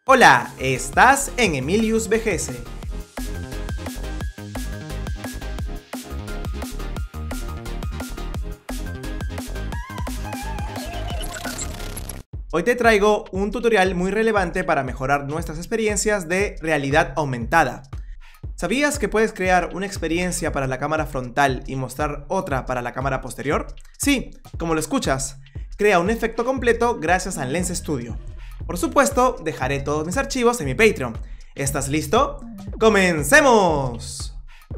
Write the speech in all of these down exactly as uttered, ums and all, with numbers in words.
Hola, estás en Emilius V G S. Hoy te traigo un tutorial muy relevante para mejorar nuestras experiencias de realidad aumentada. ¿Sabías que puedes crear una experiencia para la cámara frontal y mostrar otra para la cámara posterior? Sí, como lo escuchas, crea un efecto completo gracias a Lens Studio. Por supuesto, dejaré todos mis archivos en mi Patreon. ¿Estás listo? ¡Comencemos!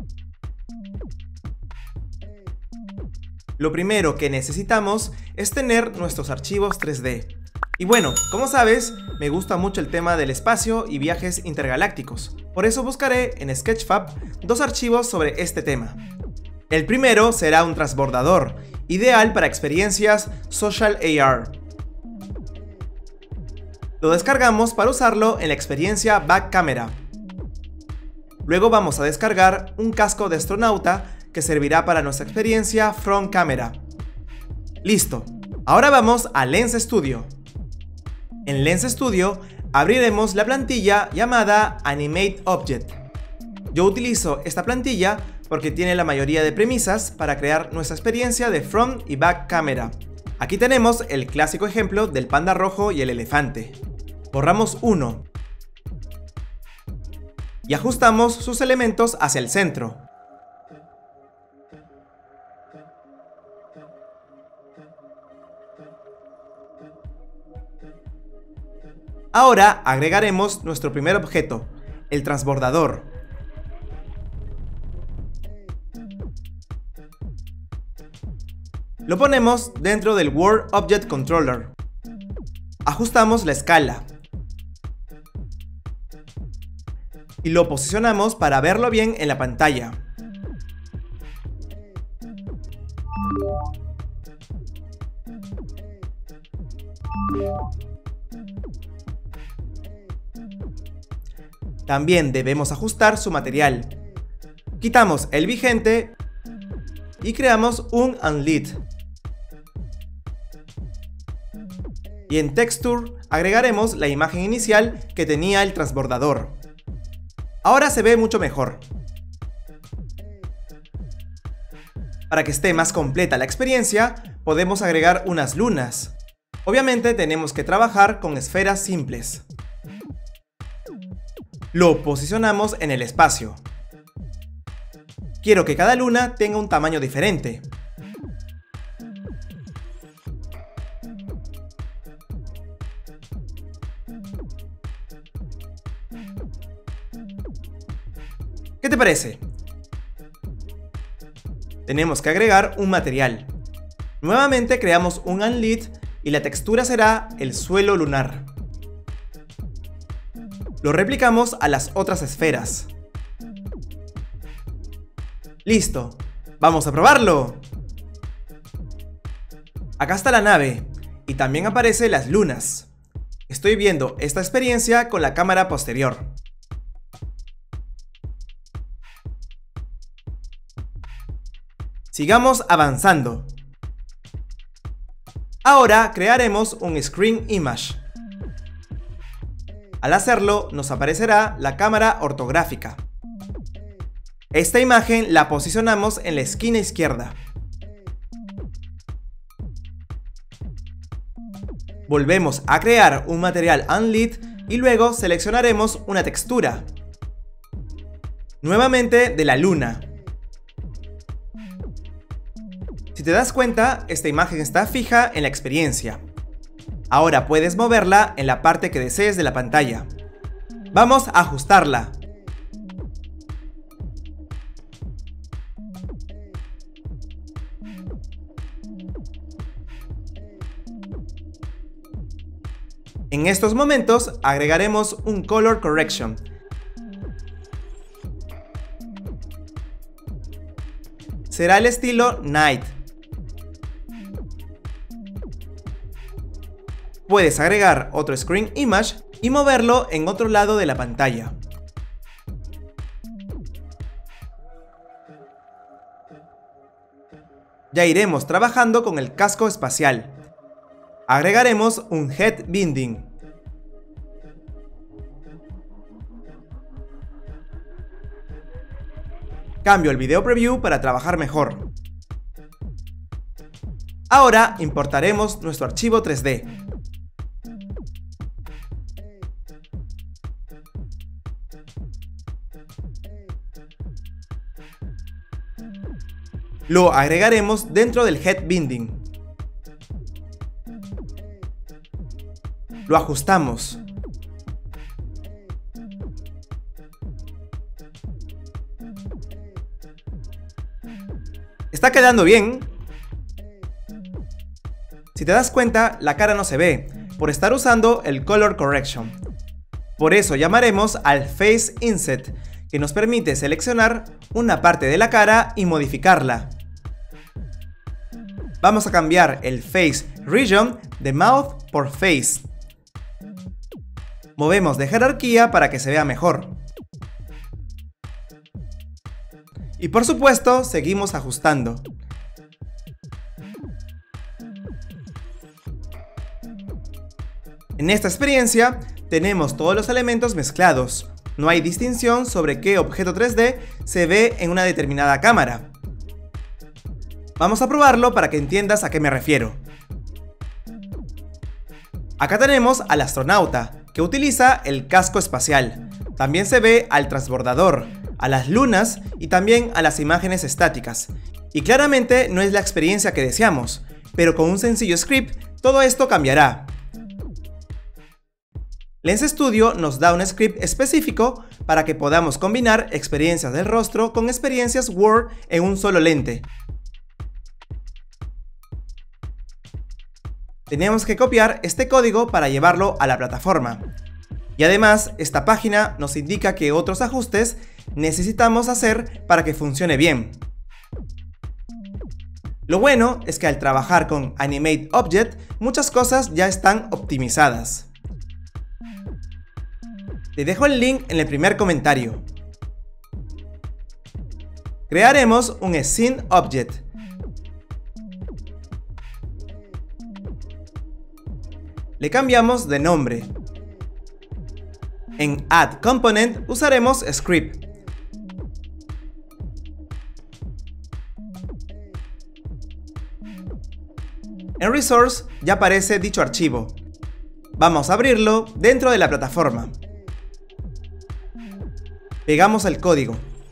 Lo primero que necesitamos es tener nuestros archivos tres D. Y bueno, como sabes, me gusta mucho el tema del espacio y viajes intergalácticos. Por eso buscaré en Sketchfab dos archivos sobre este tema. El primero será un transbordador, ideal para experiencias Social A R. Lo descargamos para usarlo en la experiencia Back Camera. Luego vamos a descargar un casco de astronauta que servirá para nuestra experiencia Front Camera. Listo. Ahora vamos a Lens Studio. En Lens Studio abriremos la plantilla llamada Animate Object. Yo utilizo esta plantilla porque tiene la mayoría de premisas para crear nuestra experiencia de Front y Back Camera. Aquí tenemos el clásico ejemplo del panda rojo y el elefante. Borramos uno y ajustamos sus elementos hacia el centro. Ahora agregaremos nuestro primer objeto, el transbordador. Lo ponemos dentro del World Object Controller. Ajustamos la escala. Y lo posicionamos para verlo bien en la pantalla. También debemos ajustar su material. Quitamos el vigente y creamos un Unlit. Y en Texture agregaremos la imagen inicial que tenía el transbordador. Ahora se ve mucho mejor. Para que esté más completa la experiencia, podemos agregar unas lunas. Obviamente tenemos que trabajar con esferas simples. Lo posicionamos en el espacio. Quiero que cada luna tenga un tamaño diferente. ¿Qué te parece? Tenemos que agregar un material. Nuevamente creamos un Unlit y la textura será el suelo lunar. Lo replicamos a las otras esferas. ¡Listo! ¡Vamos a probarlo! Acá está la nave y también aparecen las lunas. Estoy viendo esta experiencia con la cámara posterior. Sigamos avanzando. Ahora crearemos un Screen Image. Al hacerlo, nos aparecerá la cámara ortográfica. Esta imagen la posicionamos en la esquina izquierda. Volvemos a crear un material Unlit y luego seleccionaremos una textura. Nuevamente de la luna. Si te das cuenta, esta imagen está fija en la experiencia. Ahora puedes moverla en la parte que desees de la pantalla. Vamos a ajustarla. En estos momentos agregaremos un Color Correction. Será el estilo Night. Puedes agregar otro Screen Image y moverlo en otro lado de la pantalla. Ya iremos trabajando con el casco espacial. Agregaremos un Head Binding. Cambio el video preview para trabajar mejor. Ahora importaremos nuestro archivo tres D. Lo agregaremos dentro del Head Binding. Lo ajustamos. Está quedando bien. Si te das cuenta, la cara no se ve, por estar usando el Color Correction. Por eso llamaremos al Face Inset, que nos permite seleccionar una parte de la cara y modificarla. Vamos a cambiar el Face Region de Mouth por Face. Movemos de jerarquía para que se vea mejor. Y por supuesto, seguimos ajustando. En esta experiencia, tenemos todos los elementos mezclados. No hay distinción sobre qué objeto tres D se ve en una determinada cámara. Vamos a probarlo para que entiendas a qué me refiero. Acá tenemos al astronauta, que utiliza el casco espacial. También se ve al transbordador, a las lunas y también a las imágenes estáticas. Y claramente no es la experiencia que deseamos, pero con un sencillo script todo esto cambiará. Lens Studio nos da un script específico para que podamos combinar experiencias del rostro con experiencias Word en un solo lente. Tenemos que copiar este código para llevarlo a la plataforma. Y además, esta página nos indica qué otros ajustes necesitamos hacer para que funcione bien. Lo bueno es que al trabajar con Animate Object, muchas cosas ya están optimizadas. Te dejo el link en el primer comentario. Crearemos un Scene Object. Le cambiamos de nombre. En Add Component usaremos Script. En Resource ya aparece dicho archivo. Vamos a abrirlo dentro de la plataforma. Pegamos el código.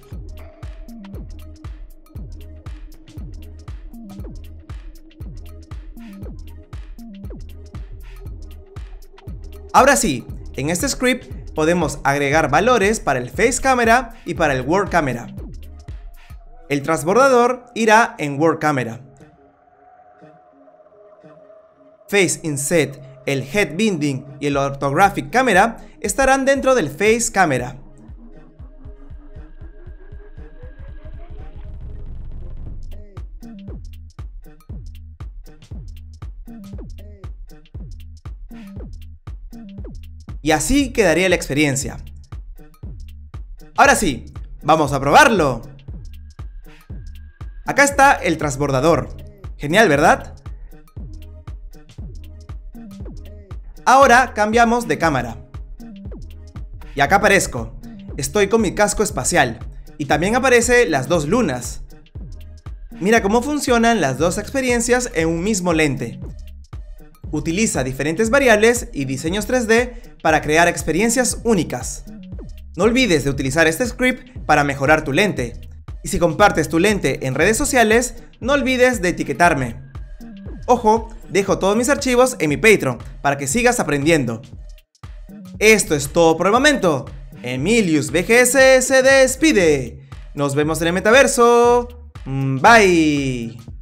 Ahora sí, en este script podemos agregar valores para el Face Camera y para el World Camera. El transbordador irá en World Camera. Face Inset, el Head Binding y el Orthographic Camera estarán dentro del Face Camera. Y así quedaría la experiencia. Ahora sí, vamos a probarlo. Acá está el transbordador. Genial, ¿verdad? Ahora cambiamos de cámara. Y acá aparezco. Estoy con mi casco espacial. Y también aparece las dos lunas. Mira cómo funcionan las dos experiencias en un mismo lente. Utiliza diferentes variables y diseños tres D para crear experiencias únicas. No olvides de utilizar este script para mejorar tu lente. Y si compartes tu lente en redes sociales, no olvides de etiquetarme. Ojo, dejo todos mis archivos en mi Patreon para que sigas aprendiendo. Esto es todo por el momento. Emilius V G S se despide. Nos vemos en el metaverso. Bye.